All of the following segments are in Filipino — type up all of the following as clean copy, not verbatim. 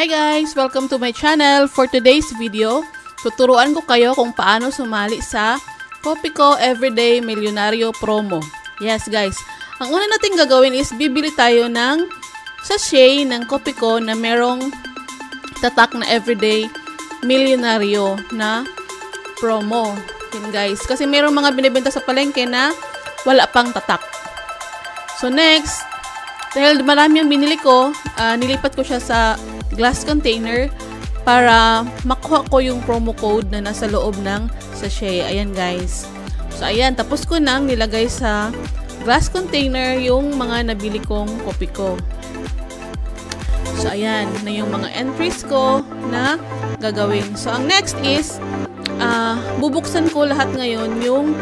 Hi guys! Welcome to my channel. For today's video, tuturuan ko kayo kung paano sumali sa Kopiko Everyday Milyonaryo Promo. Yes guys, ang una natin gagawin is bibili tayo ng sachet ng Kopiko na merong tatak na Everyday Milyonaryo na promo. Yan guys, kasi merong mga binibenta sa palengke na wala pang tatak. So next, dahil marami ang binili ko, nilipat ko siya sa glass container para makuha ko yung promo code na nasa loob ng sachet. Ayan guys. So ayan, tapos ko nang nilagay sa glass container yung mga nabili kong Kopiko. So ayan na yung mga entries ko na gagawin. So ang next is bubuksan ko lahat ngayon yung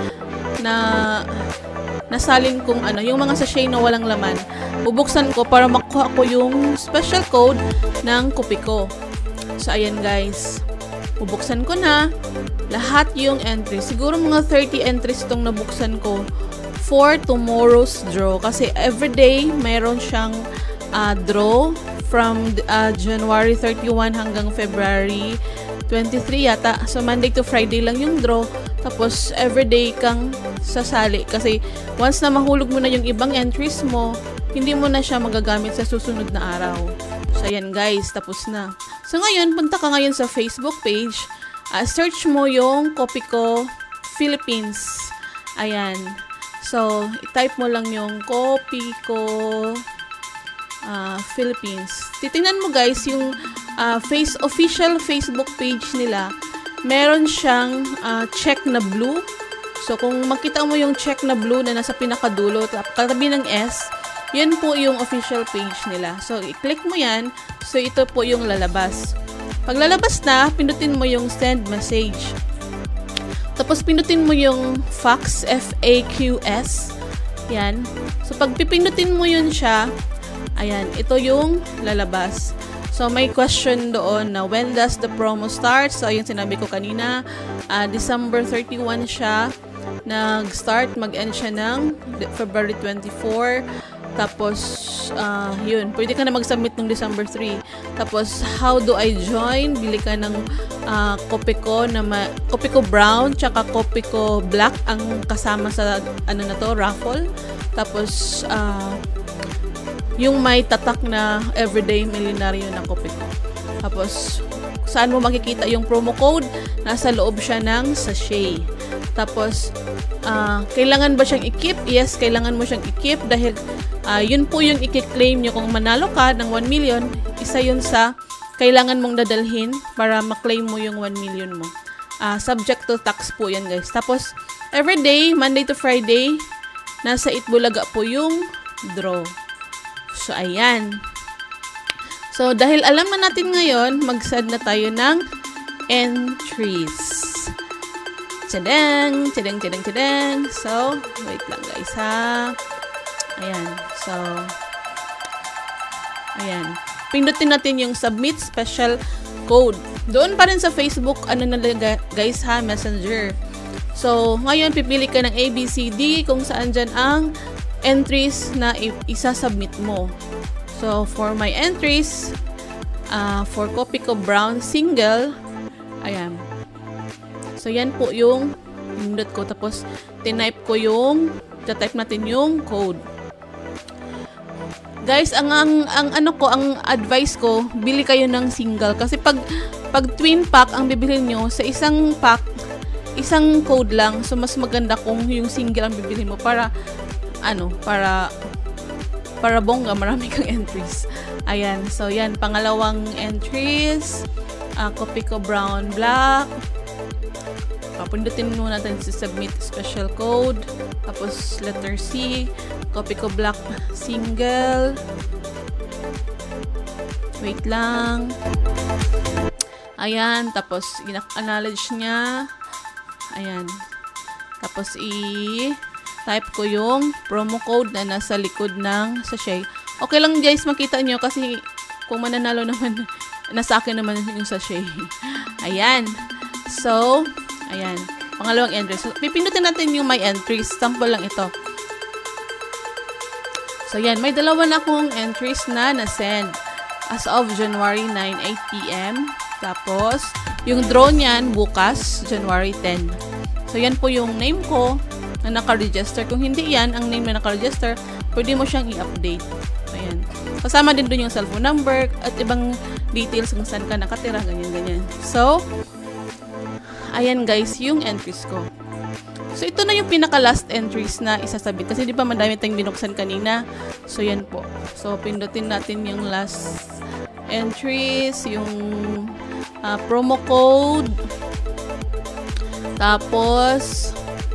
nasalin kong yung mga sachet na walang laman. Bubuksan ko para makuha ko yung special code ng Kopiko. So ayan guys, bubuksan ko na lahat yung entries. Siguro mga 30 entries itong nabuksan ko for tomorrow's draw. Kasi everyday mayroon siyang draw from January 31 hanggang February 23 yata. So Monday to Friday lang yung draw. Tapos everyday kang sasali. Kasi once na mahulog mo na yung ibang entries mo, hindi mo na siya magagamit sa susunod na araw. So ayan guys, tapos na. So ngayon, punta ka ngayon sa Facebook page. Search mo yung Kopiko Philippines. Ayan. So, i-type mo lang yung Kopiko Philippines. Titingnan mo guys yung official Facebook page nila. Meron siyang check na blue. So kung makita mo yung check na blue na nasa pinakadulo, katabi ng S, yan po yung official page nila. So i-click mo yan. So ito po yung lalabas. Pag lalabas na, pinutin mo yung send message. Tapos pinutin mo yung fax, FAQS. Yan. So pag pipinutin mo yun siya, ayan, ito yung lalabas. So may question doon na when does the promo start? So ayun sinabi ko kanina, December 31 siya nag-start, mag-end siya ng February 24. Tapos yun, pwede ka na mag-submit ng December 3. Tapos how do I join? Bili ka ng Kopiko na Kopiko brown tsaka Kopiko black ang kasama sa raffle. Tapos yung may tatak na everyday milyonaryo na Kopiko. Tapos saan mo makikita yung promo code? Nasa loob siya ng sachet. Tapos kailangan ba siyang i-keep? Yes, kailangan mo siyang i-keep dahil yun po yung i-claim nyo kung manalo ka ng 1 million. Isa yun sa kailangan mong dadalhin para ma-claim mo yung 1 million mo. Subject to tax po yan guys. Tapos everyday, Monday to Friday, nasa Itbulaga po yung draw. So ayan. So dahil alam na natin ngayon, mag-send na tayo ng entries. Tadang, tadang, tadang, tadang. So, wait lang guys ha. Ayan. So, ayan. Pindutin natin yung submit special code. Doon pa rin sa Facebook, guys ha, Messenger. So, ngayon pipili ka ng ABCD kung saan dyan ang entries na isa-submit mo. So, for my entries, for Kopiko brown single, ayan. So, yan po yung pindot ko. Tapos, tinype ko type natin yung code. Guys, ang advice ko, bili kayo ng single. Kasi pag twin pack ang bibilhin nyo, sa isang pack, isang code lang. So, mas maganda kung yung single ang bibilhin mo para bongga, marami kang entries. Ayan. So, yan. Pangalawang entries. Kopiko brown black. Pindutin muna natin si submit special code. Tapos letter C, Kopiko black single. Wait lang. Ayan, tapos acknowledge niya. Ayan. Tapos i-type ko yung promo code na nasa likod ng sachet. Okay lang guys, makita nyo kasi kung mananalo naman, nasa akin naman yung sachet. Ayan. So, ayan. Pangalawang entry. So, pipindutin natin yung my entries. Sample lang ito. So, yan. May dalawa na akong entries na na-send. as of January 9, 8 p.m. Tapos, yung draw niyan bukas, January 10. So, yan po yung name ko na naka-register. Kung hindi yan, ang name na naka-register, pwede mo siyang i-update. So, yan. Kasama din dun yung cellphone number at ibang details kung saan ka nakatira, ganyan-ganyan. So, ayan guys, yung entries ko. So, ito na yung pinaka-last entries na isasabit. Kasi di ba madami tayong binuksan kanina. So, yan po. So, pindutin natin yung last entries, yung promo code. Tapos,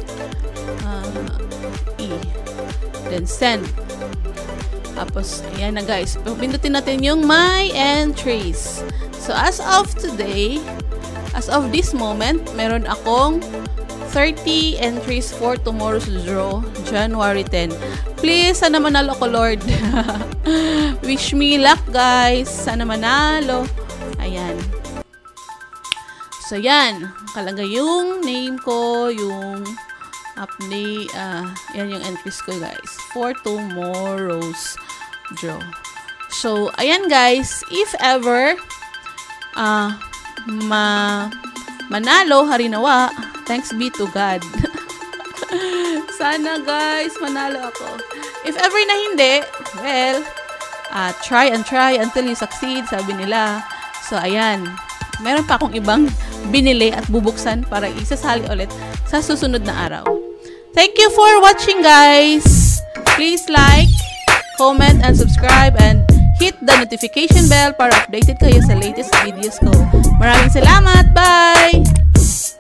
then send. Tapos, ayan na guys. Pindutin natin yung my entries. So, as of today, as of this moment, meron akong 30 entries for tomorrow's draw, January 10. Please, sana manalo ko, Lord. Wish me luck, guys. Sana manalo. Ayan. So, yan. Nakalagay yung name ko, yung update. Yan yung entries ko, guys. For tomorrow's draw. So, ayan, guys. If ever, manalo, harinawa, thanks be to God. Sana guys, manalo ako. If ever na hindi, well, try and try until you succeed, sabi nila. So, ayan. Meron pa akong ibang binili at bubuksan para isasali ulit sa susunod na araw. Thank you for watching, guys. Please like, comment, and subscribe, and hit the notification bell para updated kayo sa latest videos ko. Maraming salamat. Bye!